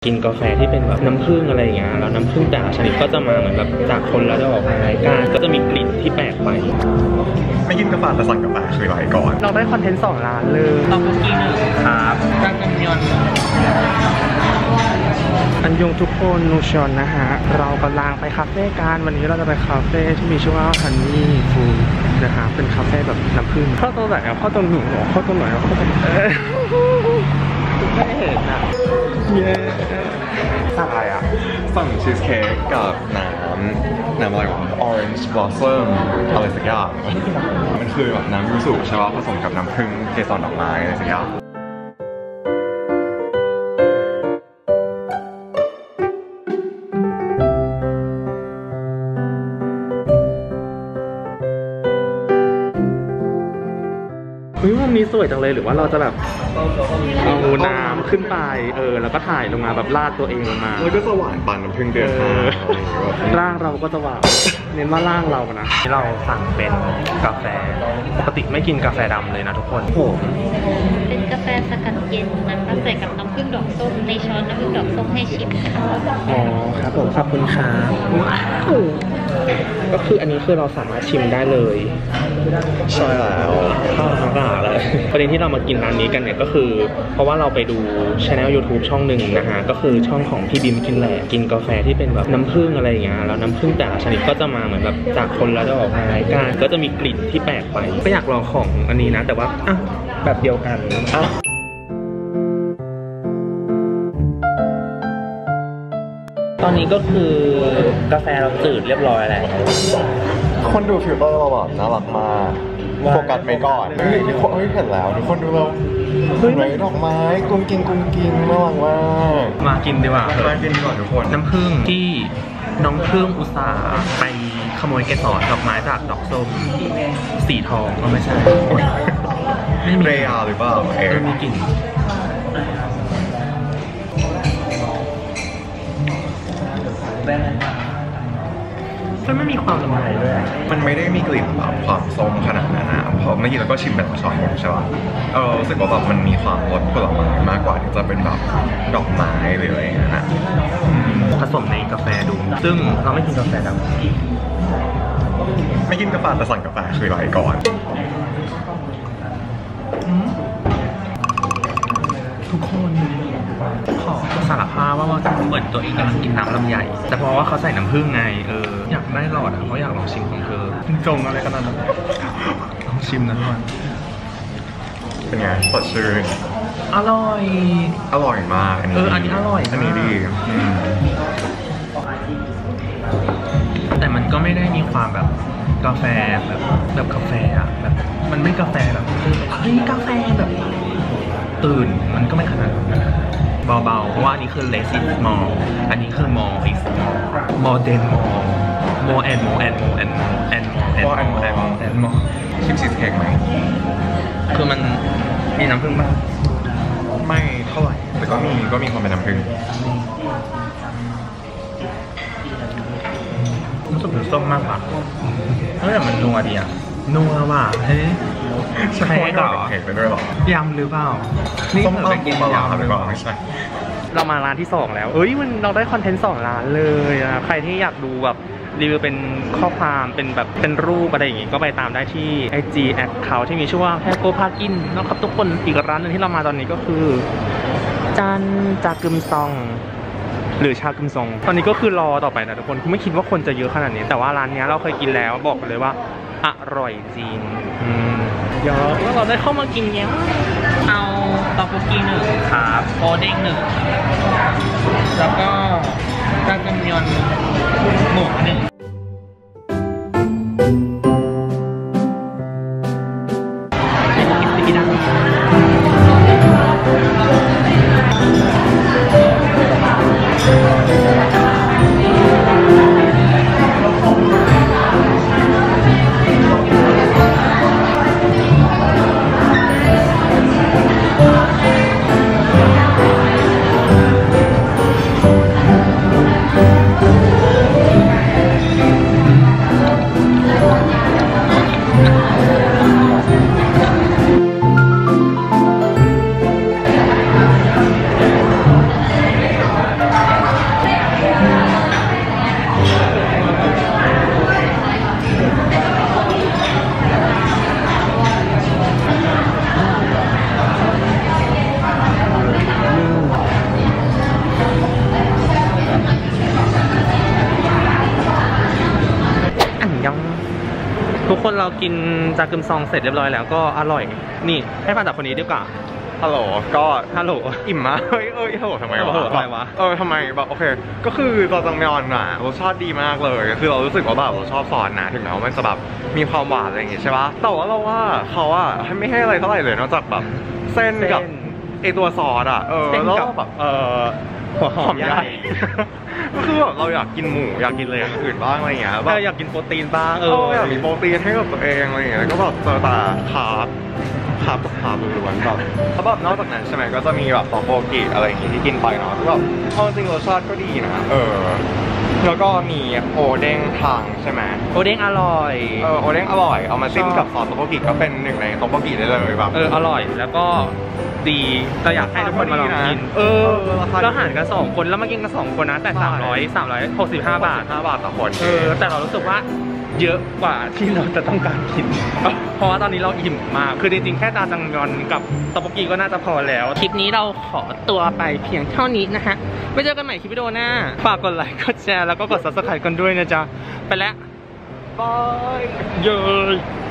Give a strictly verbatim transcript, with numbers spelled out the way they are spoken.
กินกาแฟที่เป็นแบบน้ำผึ้งอะไรอย่างเงี้ยแล้วน้ำผึ้งแต่ละชนิดก็จะมาเหมือนแบบจากคนละดอกรายการก็จะมีกลิ่นที่แปลกไปไม่กินกาแฟแต่สั่งกาแฟคือไรก่อนเราได้คอนเทนต์สองล้านเลยต้องกินครับการจำยอนอันยงทุกคนนูชอนนะฮะเรากำลังไปคาเฟ่กันวันนี้เราจะไปคาเฟ่ที่มีชื่อว่าฮันนี่ฟูดนะฮะเป็นคาเฟ่แบบน้ำผึ้งเข้าตรงไหนเข้าตรงหนูเข้าตรงไหนเข้าตรงไม่เห็นอ่ะเย้สั่งอะไรอ่ะสั่งชีสเค้กกับน้ำน้ำอะไรวะ Orange Blossom อะไรสักอย่างมันคือแบบน้ำยูสุใช่ป่ะผสมกับน้ำผึ้งเกสรดอกไม้อะไรสักอย่างเฮ้ยมันมีสวยจังเลยหรือว่าเราจะแบบเอาน้ำขึ้นไปเออแล้วก็ถ่ายลงมาแบบลาดตัวเองลงมาแล้วก็สว่านปันน้ำผึ้งเดือดร่างเราก็จะหวานเน้นว่าร่างเรานะที่เราสั่งเป็นกาแฟปกติไม่กินกาแฟดำเลยนะทุกคนผมเป็นกาแฟสกัดเย็นนะคะใส่กับน้ำผึ้งดอกส้มในช้อนน้ำผึ้งดอกส้มให้ชิมค่ะอ๋อครับผมขอบคุณครับก็คืออันนี้คือเราสามารถชิมได้เลยใช่แล้วข้าวทั้งหลายเลยประเด็นที่เรามากินร้านนี้กันเนี่ยก็คือเพราะว่าเราไปดูช่อง YouTube ช่องหนึ่งนะฮะก็คือช่องของพี่บิมกินแหละกินกาแฟที่เป็นแบบน้ำผึ้งอะไรอย่างเงี้ยแล้วน้ำผึ้งแต่ละชนิดก็จะมาเหมือนแบบจากคนละดอกรายการก็จะมีกลิ่นที่แปลกไปก็อยากลองของอันนี้นะแต่ว่าอ่ะแบบเดียวกันอ่ะตอนนี้ก็คือกาแฟเราจืดเรียบร้อยแล้วคนดูฟิลเตอร์เราแบบน่ารักมากโฟกัสไม่ก่อนเฮ้ยทุกคนเฮ้ยเห็นแล้วทุกคนดูเราเฮ้ยดอกไม้กุ้งกิ้งกุ้งกิ้งน่ารักมากมากินดีกว่ามากินดีกว่าทุกคนน้ำผึ้งที่น้องผึ้งอุตส่าห์ไปขโมยเกสรดอกไม้จากดอกส้มสีทองก็ไม่ใช่ไม่มีเรยาหรือเปล่าเออมีกลิ่นมันไม่มีความละมุนเลยมันไม่ได้มีกลิ่นแบบความส้มขนาดนั้นนะเพราะเมื่อกี้เราก็ชิมแบบช้อนหมดใช่ป่ะเออรู้สึกว่าแบบมันมีความรสผลไม้มากกว่าที่จะเป็นแบบดอกไม้หรืออะไรอย่างเงี้ยนะผสมในกาแฟดูซึ่งเราไม่กินกาแฟดำไม่กินกาแฟแต่สั่งกาแฟคือไรก่อนทุกคนขอสารภาพว่าว่าเหมือนตัวเองกำลังกินน้ำลำไยแต่เพราะว่าเขาใส่น้ำผึ้งไงเอออยากได้หลอดอ่ะเพราะอยากลองชิมของเธอจงอะไรกันนั่นลองชิมนะทุกคนเป็นไงสดชื่นอร่อยอร่อยมากอันนี้เอออันนี้อร่อยอันนี้ดีแต่มันก็ไม่ได้มีความแบบกาแฟแบบแบบกาแฟอ่ะแบบมันไม่กาแฟแบบเฮ้ยกาแฟแบบตื่นมันก็ไม่ขนาดนั้นเบาๆเพราะว่าอันนี้คือ less is more อันนี้คือ more is more more than more more and more and more and more and more and more and more ชิมชีสเค้กไหมคือมันมีน้ำผึ้งป่ะไม่เท่าไหร่แต่ก็มีก็มีความเป็นน้ำผึ้งรู้สึกถึงส้มมากกว่าเฮ้ยแต่มันนัวดีอ่ะนัวว่ะเฮ้ยใช่เหรอเห็นไปด้วยหรอยำหรือเปล่านี่ส้มตำกินยำหรือเปล่าไม่ใช่เรามาร้านที่สองแล้วเฮ้ยมันเราได้คอนเทนต์สองร้านเลยนะใครที่อยากดูแบบรีวิวเป็นข้อความเป็นแบบเป็นรูปอะไรอย่างงี้ก็ไปตามได้ที่ ไอ จี แอคเคาท์ที่มีชื่อว่าแฮโกพากินนะครับทุกคนอีกร้านนึงที่เรามาตอนนี้ก็คือจันจากึมซองหรือชากึมซองตอนนี้ก็คือรอต่อไปนะทุกคนคือไม่คิดว่าคนจะเยอะขนาดนี้แต่ว่าร้านนี้เราเคยกินแล้วบอกเลยว่าอร่อยจริงอืมเดี๋ยวเราได้เข้ามากินเนี้ยเอาตอกกี้หนึ่งครับโคเด้งหนึ่งแล้วก็จากึมยอนหมูหนึ่งคนเรากินจากึมซองเสร็จเรียบร้อยแล้วก็อร่อยนี่ให้ฟังจากคนนี้ดีกว่าฮัลโหลก็ฮัลโหลอิ่มมากเฮ้ยเอ้ยฮัลโหลทำไมวะฮัลโหลทำไมวะเออทำไมแบบโอเคก็คือจอจังมยอนอ่ะรสชาติดีมากเลยคือเรารู้สึกว่าแบบเราชอบซอสนะถึงแม้ว่ามันจะแบบมีความหวานอะไรอย่างงี้ใช่ปะแต่ว่าเราว่าเขาอ่ะไม่ให้อะไรเท่าไหร่เลยนอกจากแบบเส้นกับไอตัวซอสอ่ะเออเส้นแล้วกับแบบเอ่อหัวหอมใหญ่ก็คือแบบเราอยากกินหมูอยากกินอะไรอย่างอื่นบ้างอะไรอย่างเงี้ยเอแบบออยากกินโปรตีนบ้างเอเออออยากมีโปรตีนให้กับตัวเองอะไรอย่างเงี้ยแล้วก็แบบเจอแต่คาร์บคาร์บกับคาร์บล้วนๆแบบแล้วแบบนอกจากนั้นใช่ไหมก็จะมีแบบซอโปกิอะไรอย่างงี้ที่กินไปเนาะก็แบบเอาจริงรสชาติก็ดีนะเออแล้วก็มีโอเด้งทางใช่ไหมโอเด้งอร่อยเออโอเด้งอร่อยเอามาจิ้มชอบกับซอสโตโปกิก็เป็นหนึ่งในโตโปกิได้เลยแบบเอออร่อยแล้วก็ดีเราอยากให้ทุกคนมาลองกิน เออเออราคาดีเราหารกันสองคนแล้วมากินกันสองคนนะแต่สามร้อยสามร้อยหกสิบห้าบาทห้าบาทต่อคนเออแต่เรารู้สึกว่าเยอะกว่าที่เราจะต้องการกิน เพราะว่าตอนนี้เราอิ่มมากคือจริงๆแค่จาจังยอนกับตะปกีก็น่าจะพอแล้วคลิปนี้เราขอตัวไปเพียงเท่านี้นะฮะไว้เจอกันใหม่คลิปวิดีโอหน้าฝากกดไลค์กดแชร์แล้วก็กด ซับสไครบ์ กันด้วยนะจ๊ะไปแล้วบายเย้